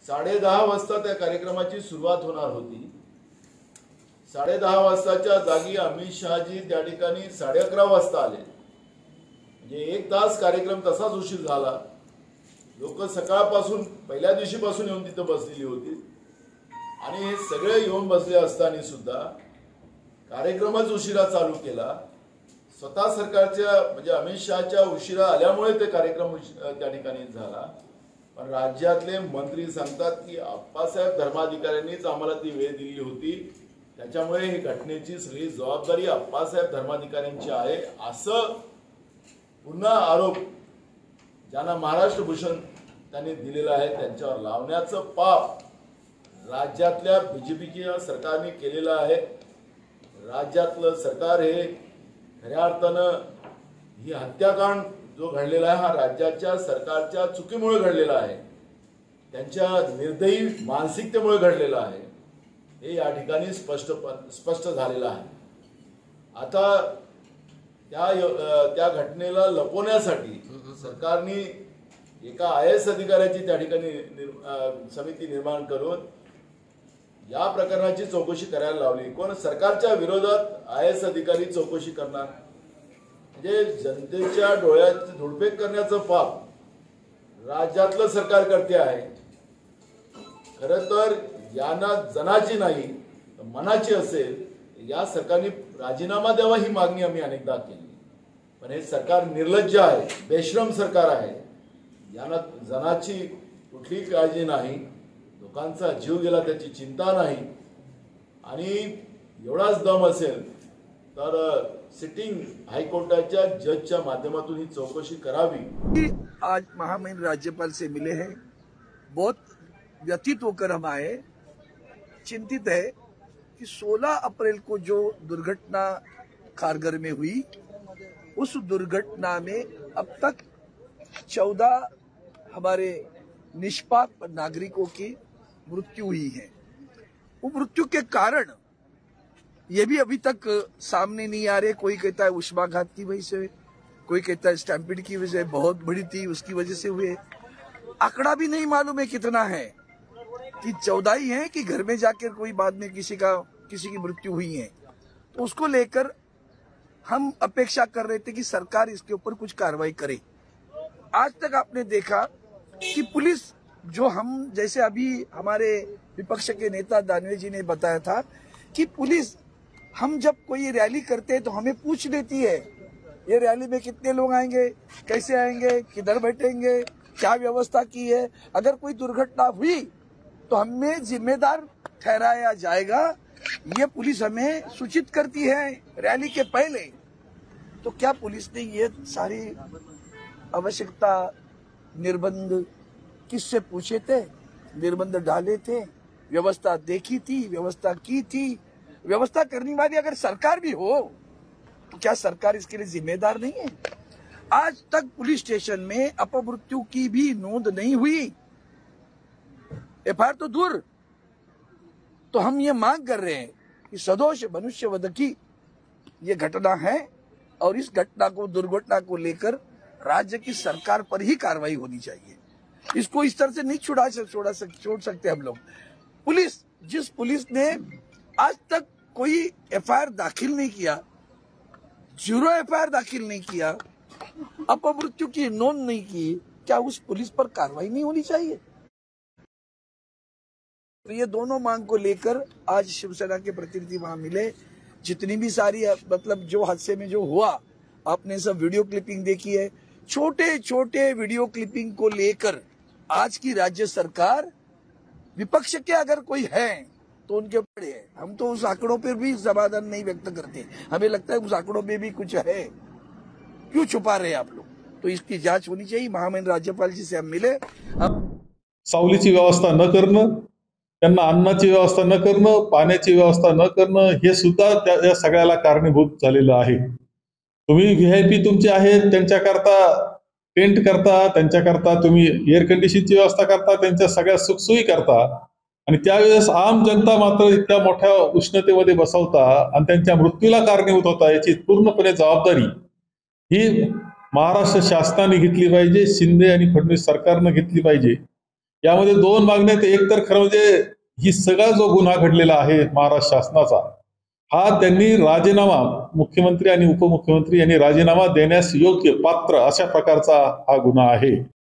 10:30 वाजता त्या कार्यक्रमाची सुरुवात होणार होती। 10:30 वाजताच्या जागी अमित शहाजी त्या ठिकाणी 11:30 वाजता आले। म्हणजे 1 तास कार्यक्रम तसाच उशीर झाला। लोक सकाळपासून पहिल्या दिवशीपासून येऊन तिथे बसलेली होती आणि हे सगळे येऊन बसले असताना सुद्धा कार्यक्रमच उशिरा चालू केला। स्वतः सरकारच्या म्हणजे अमित शहाच्या उशिरा आल्यामुळे ते कार्यक्रम त्या ठिकाणी झाला। पण राज्यातले मंत्री सांगतात की अप्पासाहेब धर्माधिकाऱ्यांनीच आम्हाला ती वेळ दिली होती, त्याच्यामुळे ही घटनेची सगळी जबाबदारी अप्पासाहेब धर्माधिकाऱ्यांची आहे, असं पुन्हा आरोप ज्यांना महाराष्ट्र भूषण त्यांनी दिलेला आहे त्यांच्यावर लावण्याचं पाप राज्यातल्या बीजेपीच्या सरकारने केलेलं आहे। राज्यातलं सरकार हे खऱ्या अर्थानं ही हत्याकांड जो घडलेला आहे हा राज्याच्या सरकारच्या चुकीमुळे घडलेला आहे, त्यांच्या निर्दयी मानसिकतेमुळे घडलेला आहे, हे या ठिकाणी स्पष्ट झालेलं आहे। आता त्या घटनेला लपवण्यासाठी सरकारने एका IAS अधिकाऱ्याची त्या ठिकाणी समिती निर्माण करून या प्रकरणाची चौकशी करायला लावली। कोण सरकारच्या विरोधात IAS अधिकारी चौकशी करणार? म्हणजे जनतेच्या डोळ्यात धुळफेक करण्याचं पाप राज्यातलं सरकार करते आहे। खरं तर यांना जनाची नाही मनाची असेल या सरकारने राजीनामा द्यावा ही मागणी आम्ही अनेकदा केली, पण हे सरकार निर्लज्ज आहे, बेशरम सरकार आहे। यांना जनाची कुठली काळजी नाही, लोकांचा जीव गेला त्याची चिंता नाही, आणि एवढाच दम असेल तर सिटिंग हाईकोर्टाच्या जजच्या माध्यमातून ही चौकशी करावी। आज महामहिम राज्यपाल से मिले हैं, बहुत व्यथित होकर हम आए, चिंतित है कि 16 अप्रैल को जो दुर्घटना खारघर में हुई उस दुर्घटना में अब तक 14 हमारे निष्पाप नागरिकों की मृत्यु हुई है। वो मृत्यु के कारण ये भी अभी तक सामने नहीं आ रहे। कोई कहता है उष्माघात की वजह से, कोई कहता है स्टैम्पिड की वजह से, बहुत बड़ी थी उसकी वजह से हुए। आंकड़ा भी नहीं मालूम है कितना है, कि 14 ही है कि घर में जाकर कोई बाद में किसी की मृत्यु हुई है। तो उसको लेकर हम अपेक्षा कर रहे थे कि सरकार इसके ऊपर कुछ कार्रवाई करे। आज तक आपने देखा कि पुलिस जो हम जैसे अभी हमारे विपक्ष के नेता दानवे जी ने बताया था कि पुलिस हम जब कोई रैली करते हैं तो हमें पूछ लेती है ये रैली में कितने लोग आएंगे, कैसे आएंगे, किधर बैठेंगे, क्या व्यवस्था की है। अगर कोई दुर्घटना हुई तो हमें जिम्मेदार ठहराया जाएगा, ये पुलिस हमें सूचित करती है रैली के पहले। तो क्या पुलिस ने ये सारी आवश्यकता निर्बंध किससे पूछे थे, निर्बंध डाले थे, व्यवस्था देखी थी, व्यवस्था की थी? व्यवस्था करने वाली अगर सरकार भी हो तो क्या सरकार इसके लिए जिम्मेदार नहीं है? आज तक पुलिस स्टेशन में अपमृत्यु की भी नोंद नहीं हुई, FIR तो दूर। तो हम ये मांग कर रहे हैं कि सदोष मनुष्यवध की ये घटना है और इस घटना को, दुर्घटना को लेकर राज्य की सरकार पर ही कार्रवाई होनी चाहिए। इसको इस तरह से नहीं छोड़ सकते हम लोग। जिस पुलिस ने आज तक कोई FIR दाखिल नहीं किया, 0 FIR दाखिल नहीं किया, अपमृत्यु की नोंद नहीं की, क्या उस पुलिस पर कार्रवाई नहीं होनी चाहिए? तो ये दोनों मांग को लेकर आज शिवसेना के प्रतिनिधि वहां मिले। जितनी भी सारी मतलब जो हादसे में जो हुआ आपने सब वीडियो क्लिपिंग देखी है, छोटे छोटे वीडियो क्लिपिंग को लेकर आज की राज्य सरकार, विपक्ष के अगर कोई है तो उनके ऊपर है। हम तो उस आंकड़ों पर भी समाधान नहीं व्यक्त करते, हमें लगता है उस आंकड़ों में भी कुछ है, क्यों छुपा रहे आप लोग? तो इसकी जांच होनी चाहिए। महामहिम राज्यपाल जी से हम मिले। सावलीची व्यवस्था न करणं, त्यांना अन्नाची व्यवस्था न करणं, पाण्याची व्यवस्था न करणं, हे सुद्धा त्या सगळ्याला कारणीभूत झालेलं आहे। तुम्ही VIP तुमचे आहेत त्यांच्याकरता टेंट करता, त्यांच्याकरता तुम्ही एअर कंडिशनची व्यवस्था करता, त्यांच्या सगळ्या सुखसोयी करता, आणि त्यावेळेस आम जनता मात्र इतक्या मोठ्या उष्णतेमध्ये बसवता आणि त्यांच्या मृत्यूला कारणीभूत होता, याची पूर्णपणे जबाबदारी ही महाराष्ट्र शासनाने घेतली पाहिजे, शिंदे आणि फडणवीस सरकारने घेतली पाहिजे। यामध्ये दोन मागण्या आहेत. एक तर खरं म्हणजे ही सगळा जो गुन्हा घडलेला आहे महाराष्ट्र शासनाचा, हा त्यांनी राजीनामा, मुख्यमंत्री आणि उपमुख्यमंत्री यांनी राजीनामा देण्यास योग्य पात्र अशा प्रकारचा हा गुन्हा आहे.